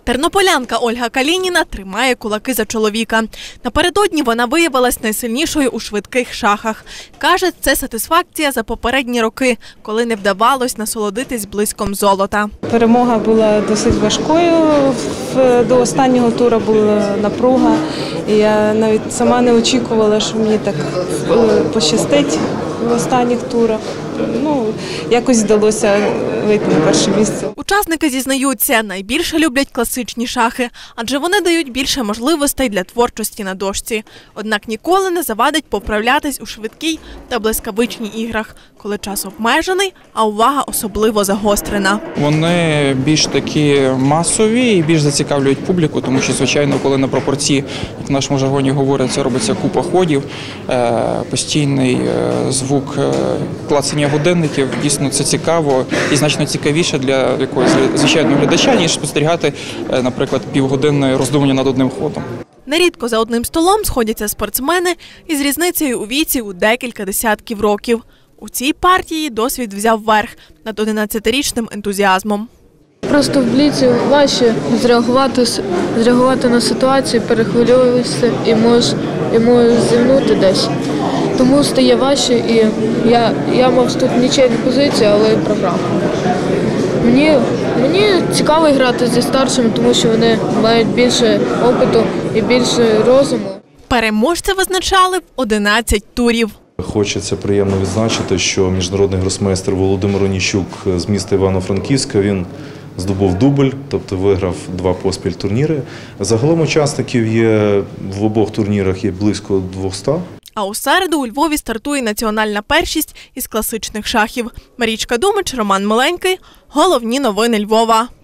Тернополянка Ольга Калініна тримає кулаки за чоловіка. Напередодні вона виявилась найсильнішою у швидких шахах. Каже, це сатисфакція за попередні роки, коли не вдавалось насолодитись блиском золота. Перемога була досить важкою, до останнього туру була напруга. І я навіть сама не очікувала, що мені так пощастить в останніх турах. Якось вдалося вийти на перше місце. Учасники зізнаються, найбільше люблять класичні шахи, адже вони дають більше можливостей для творчості на дошці. Однак ніколи не завадить поправлятись у швидкій та блискавичній іграх, коли час обмежений, а увага особливо загострена. Вони більш такі масові і більш зацікавлюють публіку, тому що, звичайно, коли на пропорції, як в нашому жаргоні говориться, робиться купа ходів, постійний звук клацання годинників, дійсно це цікаво і значно цікавіше для якогось звичайного глядача, ніж спостерігати, наприклад, півгодинне роздумування над одним ходом. Нерідко за одним столом сходяться спортсмени із різницею у віці у декілька десятків років. У цій партії досвід взяв верх над 11-річним ентузіазмом. Просто в бліці важче зреагувати на ситуацію, перехвилюватися і може зівнути десь. Тому стає важче, і я мав тут нічийну позицію, але програв. Мені цікаво грати зі старшими, тому що вони мають більше опиту і більше розуму. Переможця визначали в 11 турів. Хочеться приємно відзначити, що міжнародний гросмейстер Володимир Оніщук з міста Івано-Франківська, він здобув дубль, тобто виграв 2 поспіль турніри. Загалом учасників є в обох турнірах є близько 200. А у середу у Львові стартує національна першість із класичних шахів. Марічка Думич, Роман Миленький. Головні новини Львова.